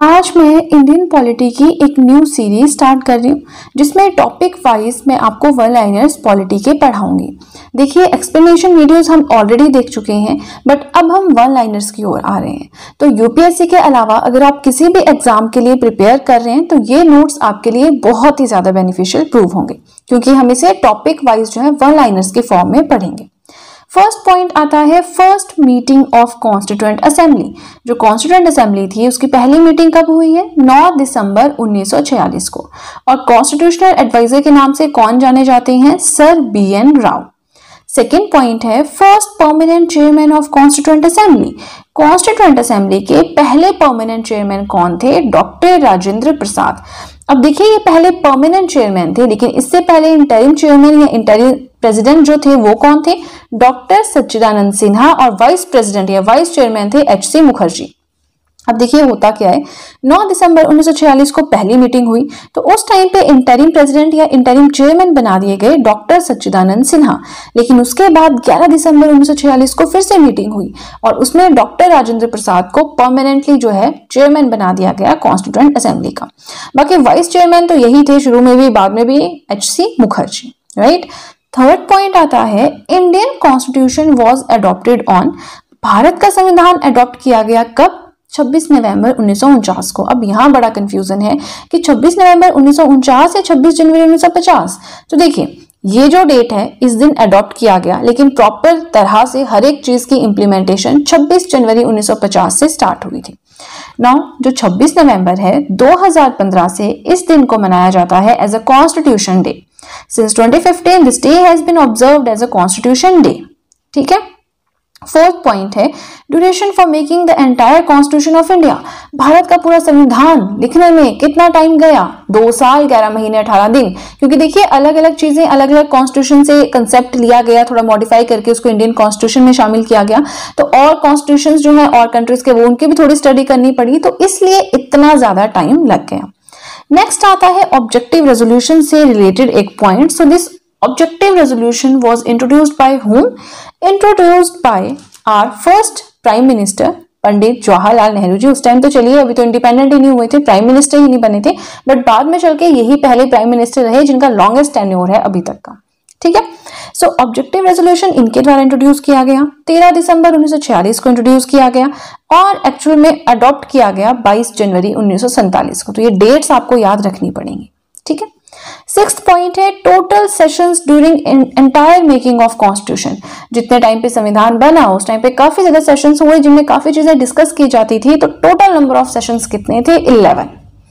आज मैं Indian polity की एक न्यू सीरीज स्टार्ट कर रही हूँ जिसमें टॉपिक वाइज मैं आपको वन लाइनर्स पॉलिटी के पढ़ाऊंगी। देखिए एक्सप्लेनेशन वीडियोस हम ऑलरेडी देख चुके हैं बट अब हम वन लाइनर्स की ओर आ रहे हैं। तो यूपीएससी के अलावा अगर आप किसी भी एग्जाम के लिए प्रिपेयर कर रहे हैं तो ये नोट्स आपके लिए बहुत ही ज्यादा बेनिफिशियल प्रूव होंगे क्योंकि हम इसे टॉपिक वाइज जो है वन लाइनर्स के फॉर्म में पढ़ेंगे। फर्स्ट पॉइंट आता है first meeting of constituent assembly. जो कॉन्स्टिट्यूएंट असेंबली थी उसकी पहली मीटिंग कब हुई है? 9 दिसंबर 1946 को। और कॉन्स्टिट्यूशनल एडवाइजर के नाम से कौन जाने जाते हैं? Sir BN Rao. Second point है first permanent chairman of constituent assembly. Constituent assembly के पहले परमानेंट चेयरमैन कौन थे? डॉक्टर राजेंद्र प्रसाद। अब देखिए ये पहले परमानेंट चेयरमैन थे लेकिन इससे पहले इंटरिम चेयरमैन या इंटरिम प्रेसिडेंट जो थे वो कौन थे? डॉक्टर सच्चिदानंद सिन्हा। और वाइस प्रेसिडेंट या वाइस चेयरमैन थे HC मुखर्जी। अब देखिए होता क्या है, 9 दिसंबर 1946 को पहली मीटिंग हुई तो उस टाइम पे इंटरिम प्रेसिडेंट या इंटरिम चेयरमैन बना दिए गए डॉक्टर सच्चिदानंद सिन्हा। लेकिन उसके बाद 11 दिसंबर 1946 को फिर से मीटिंग हुई और उसमें डॉक्टर राजेंद्र प्रसाद को परमानेंटली जो है चेयरमैन बना दिया गया कॉन्स्टिट्यूएंट असेंबली का। बाकी वाइस चेयरमैन तो यही थे शुरू में भी बाद में भी HC Mukherjee, right. Third point आता है Indian constitution was adopted on. Bharat का संविधान अडॉप्ट किया गया कब? 26 नवंबर 1949 को। अब यहाँ बड़ा कंफ्यूजन है कि 26 नवंबर 1949 या 26 जनवरी 1950। तो देखिए ये जो डेट है इस दिन अडॉप्ट किया गया लेकिन प्रॉपर तरह से हर एक चीज की इंप्लीमेंटेशन 26 जनवरी 1950 से स्टार्ट हुई थी। नाउ जो 26 नवंबर है 2015 से इस दिन को मनाया जाता है as a constitution day. Since 2015 this day has been observed as a constitution day। ठीक है। फोर्थ पॉइंट है duration for making the entire constitution of India. Bharat का पूरा संविधान लिखने में कितना टाइम गया? 2 साल 11 महीने 18 दिन। क्योंकि देखिए अलग अलग चीजें अलग अलग कॉन्स्टिट्यूशन से कंसेप्ट लिया गया, थोड़ा मॉडिफाई करके उसको इंडियन कॉन्स्टिट्यूशन में शामिल किया गया। तो और कॉन्स्टिट्यूशन जो है और कंट्रीज के वो उनकी भी थोड़ी स्टडी करनी पड़ी तो इसलिए इतना ज्यादा टाइम लग गया। नेक्स्ट आता है ऑब्जेक्टिव रेजोल्यूशन से रिलेटेड एक point. So this objective resolution was introduced by whom? Introduced by our first prime minister Pandit Jawaharlal Nehru ji. उस टाइम तो चलिए अभी तो इंडिपेंडेंट ही नहीं हुए थे, प्राइम मिनिस्टर ही नहीं बने थे, बट बाद में चल के यही पहले प्राइम मिनिस्टर रहे जिनका लॉन्गेस्ट टेन्योर है अभी तक का। ठीक है। सो ऑब्जेक्टिव रेजोल्यूशन इनके द्वारा इंट्रोड्यूस किया गया 13 दिसंबर 1946 को इंट्रोड्यूस किया गया और एक्चुअल में अडॉप्ट किया गया 22 जनवरी 1947 को। तो ये डेट्स आपको याद रखनी पड़ेंगी। ठीक है। सिक्स्थ पॉइंट है total sessions during entire making of constitution. जितने टाइम पे संविधान बना उस टाइम पे काफी ज्यादा सेशंस हुए जिनमें काफी चीजें डिस्कस की जाती थी। तो टोटल नंबर ऑफ सेशंस कितने थे? 11।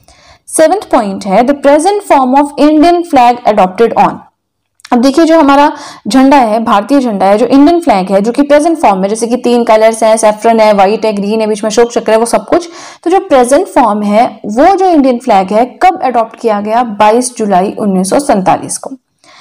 सेवेंथ पॉइंट है the present form of Indian flag adopted on. अब देखिए जो हमारा झंडा है, भारतीय झंडा है, जो इंडियन फ्लैग है, जो कि प्रेजेंट फॉर्म में, जैसे कि 3 कलर्स हैं, सैफ्रन है, व्हाइट है, ग्रीन है, बीच में अशोक चक्र है, वो सब कुछ। तो जो प्रेजेंट फॉर्म है वो जो इंडियन फ्लैग है कब अडॉप्ट किया गया? 22 जुलाई 1947 को।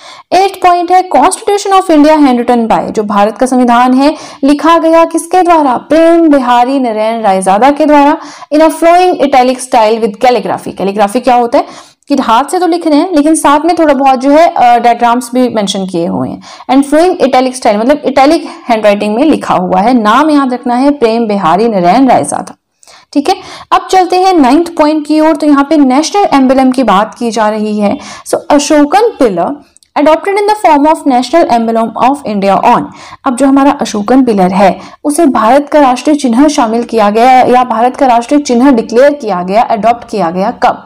8th पॉइंट है constitution of India hand written by. जो भारत का संविधान है लिखा गया किसके द्वारा? प्रेम बिहारी नरेन रायजादा के द्वारा in a flowing italic style with calligraphy. Calligraphy क्या होता है कि हाथ से तो लिख रहे हैं लेकिन साथ में थोड़ा बहुत जो है डायग्राम्स भी मेंशन किए हुए हैं। एंड फ्लोइंग इटैलिक स्टाइल मतलब इटैलिक हैंडराइटिंग में लिखा हुआ है। नाम याद रखना है प्रेम बिहारी नरेन रायजादा। ठीक है। अब चलते हैं 9th पॉइंट की ओर। तो यहाँ पे नेशनल एम्बलम की बात की जा रही है। So Ashokan pillar adopted in the form of national emblem of India on. अब जो हमारा अशोकन पिलर है उसे भारत का राष्ट्रीय चिन्ह शामिल किया गया या भारत का राष्ट्रीय चिन्ह डिक्लेयर किया गया, अडॉप्ट किया गया कब?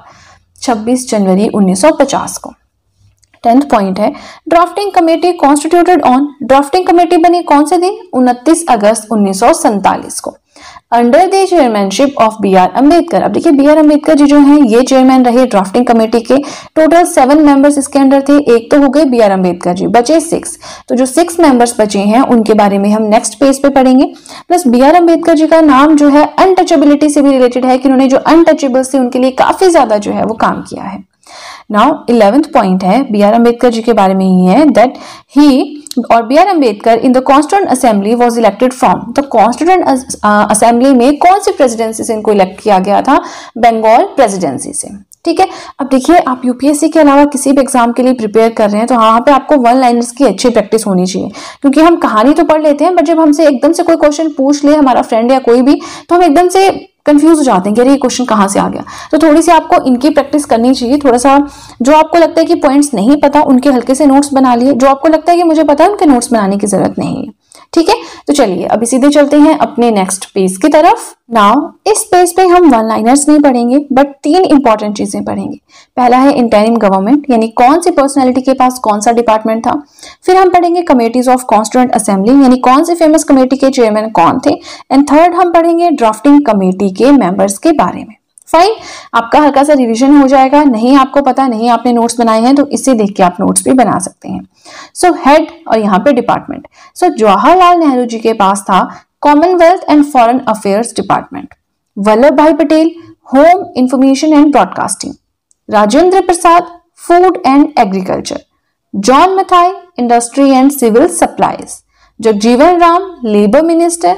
26 जनवरी 1950 को। 10th पॉइंट है drafting committee constituted on. Drafting committee बनी कौन से दिन? 29 अगस्त 1947 को under the chairmanship of BR Ambedkar. अब देखिए BR अम्बेडकर जी जो हैं ये चेयरमैन रहे ड्राफ्टिंग कमेटी के। टोटल 7 मेंबर्स इसके अंडर थे। एक तो हो गए BR अम्बेडकर जी, बचे 6। तो जो 6 मेंबर्स बचे हैं उनके बारे में हम नेक्स्ट पेज पे पढ़ेंगे। प्लस BR अम्बेडकर जी का नाम जो है अनटचेबिलिटी से भी रिलेटेड है कि उन्होंने जो अनटचेबल्स थे उनके लिए काफी ज्यादा जो है वो काम किया है। नाउ 11th पॉइंट है BR अम्बेडकर जी के बारे में ही है दैट ही और BR Ambedkar in the constituent assembly was elected from. तो कॉन्स्टिट्यूएंट असेंबली में कौन सी प्रेसिडेंसी से इनको इलेक्ट किया गया था? बंगाल प्रेसिडेंसी से। ठीक है। अब देखिए आप यूपीएससी के अलावा किसी भी एग्जाम के लिए प्रिपेयर कर रहे हैं तो वहां पे आपको वन लाइनर्स की अच्छी प्रैक्टिस होनी चाहिए। क्योंकि हम कहानी तो पढ़ लेते हैं बट जब हमसे एकदम से कोई क्वेश्चन पूछ ले हमारा फ्रेंड या कोई भी, तो हम एकदम से कंफ्यूज हो जाते हैं कि अरे ये क्वेश्चन कहाँ से आ गया। तो थोड़ी सी आपको इनकी प्रैक्टिस करनी चाहिए। थोड़ा सा जो आपको लगता है कि पॉइंट्स नहीं पता उनके हल्के से नोट्स बना लिए, जो आपको लगता है कि मुझे पता है उनके नोट्स बनाने की जरूरत नहीं है। ठीक है, तो चलिए अभी सीधे चलते हैं अपने नेक्स्ट पेज की तरफ। नाउ इस पेज पे हम वन लाइनर्स नहीं पढ़ेंगे बट 3 इंपॉर्टेंट चीजें पढ़ेंगे। पहला है इंटरिम गवर्नमेंट, यानी कौन सी पर्सनैलिटी के पास कौन सा डिपार्टमेंट था। फिर हम पढ़ेंगे कमेटीज ऑफ कॉन्स्टिट्यूएंट असेंबली, यानी कौन सी फेमस कमेटी के चेयरमैन कौन थे। एंड थर्ड हम पढ़ेंगे ड्राफ्टिंग कमेटी के मेंबर्स के बारे में। फाइन, आपका हल्का सा रिवीजन हो जाएगा। नहीं आपको पता, नहीं आपने नोट्स बनाए हैं तो इसे देख के आप नोट्स भी बना सकते हैं। सो हेड और यहाँ पे डिपार्टमेंट। सो जवाहरलाल नेहरू जी के पास था commonwealth and foreign affairs department, Vallabhbhai Patel home information and broadcasting, Rajendra Prasad food and agriculture, John Mathai industry and civil supplies, Jagjivan Ram labour minister,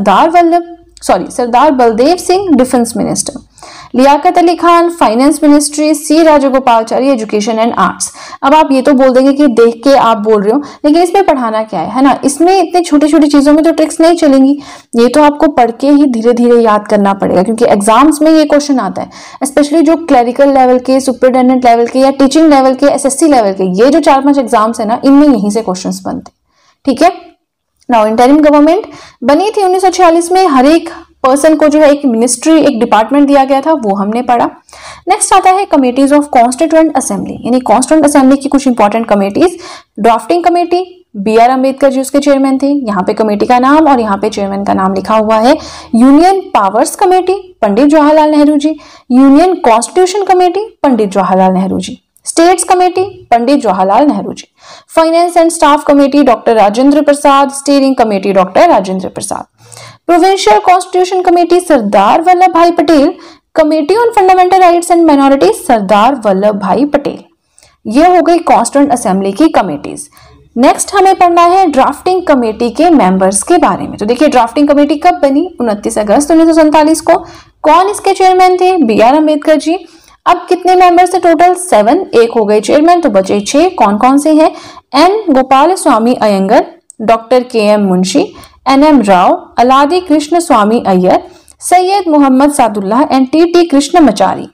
Sardar Baldev Singh defence minister, Liaquat Ali Khan finance ministry, C Rajagopalachari education and arts. अब आप ये तो बोल देंगे कि देख के आप बोल रहे हो, लेकिन इसमें पढ़ाना क्या है ना। इसमें इतने छोटी छोटी चीजों में तो ट्रिक्स नहीं चलेंगी, ये तो आपको पढ़ के ही धीरे धीरे याद करना पड़ेगा, क्योंकि एग्जाम्स में ये क्वेश्चन आता है। स्पेशली जो क्लरिकल लेवल के, सुपरिटेंडेंट लेवल के या टीचिंग लेवल के, SSC लेवल के, ये जो 4-5 एग्जाम्स है ना, इनमें यहीं से क्वेश्चन बनते। ठीक है, नाउ इंटरिम गवर्नमेंट बनी थी 1946 में। हर एक पर्सन को जो है एक मिनिस्ट्री, एक डिपार्टमेंट दिया गया था, वो हमने पढ़ा। नेक्स्ट आता है कमेटीज ऑफ कॉन्स्टिट्यूएंट असेंबली, यानी कॉन्स्टिट्यूएंट असेंबली की कुछ important committees. Drafting committee, BR Ambedkar ji उसके चेयरमैन थे। यहाँ पे कमेटी का नाम और यहाँ पे चेयरमैन का नाम लिखा हुआ है। Union powers committee, Pandit Jawaharlal Nehru ji. Union constitution committee, Pandit Jawaharlal Nehru ji. States committee, Pandit Jawaharlal Nehru ji. Finance and staff committee, doctor Rajendra Prasad. Steering committee, doctor Rajendra Prasad. Provincial constitution committee, Sardar Vallabhbhai Patel. Committee on fundamental rights and minorities, Sardar Vallabhbhai Patel. ये हो गई कॉन्स्टिट्यूएंट असेंबली की कमेटीज। नेक्स्ट हमें पढ़ना है drafting committee के members के बारे में। तो देखिए ड्राफ्टिंग कमेटी कब बनी, 29 अगस्त 1947 को। कौन इसके चेयरमैन थे, BR अम्बेडकर जी। अब कितने मेंबर्स थे टोटल, 7। एक हो गए चेयरमैन तो बचे 6। कौन कौन से हैं, N Gopalaswami Ayyangar, doctor KM Munshi, NM Rao, Alladi Krishnaswami Ayyar, Syed Mohammad Saadullah and TT Krishnamachari.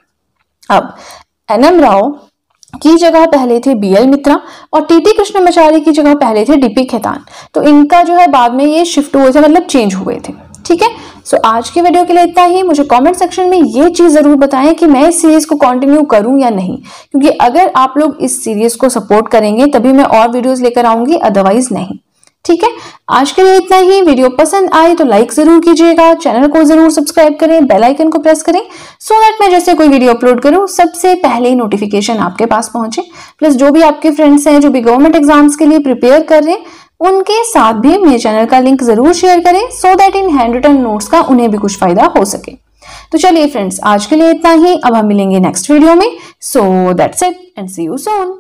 अब NM राव की जगह पहले थे BL मित्रा और TT कृष्णमाचारी की जगह पहले थे DP खेतान। तो इनका जो है बाद में ये शिफ्ट हुए थे, मतलब चेंज हुए थे। ठीक है, सो आज की वीडियो के लिए इतना ही। मुझे कमेंट सेक्शन में ये चीज जरूर बताएं कि मैं इस सीरीज को कंटिन्यू करूं या नहीं, क्योंकि अगर आप लोग इस सीरीज को सपोर्ट करेंगे तभी मैं और वीडियोस लेकर आऊंगी, अदरवाइज नहीं। ठीक है, आज के लिए इतना ही। वीडियो पसंद आए तो लाइक जरूर कीजिएगा, चैनल को जरूर सब्सक्राइब करें, बेल आइकन को प्रेस करें, सो दैट मैं जैसे कोई वीडियो अपलोड करूं सबसे पहले नोटिफिकेशन आपके पास पहुंचे। प्लस जो भी आपके फ्रेंड्स हैं जो भी गवर्नमेंट एग्जाम्स के लिए प्रिपेयर कर रहे हैं, उनके साथ भी मेरे चैनल का लिंक जरूर शेयर करें, so that in hand written notes का उन्हें भी कुछ फायदा हो सके। तो चलिए फ्रेंड्स, आज के लिए इतना ही। अब हम मिलेंगे नेक्स्ट वीडियो में। So that's it and see you soon.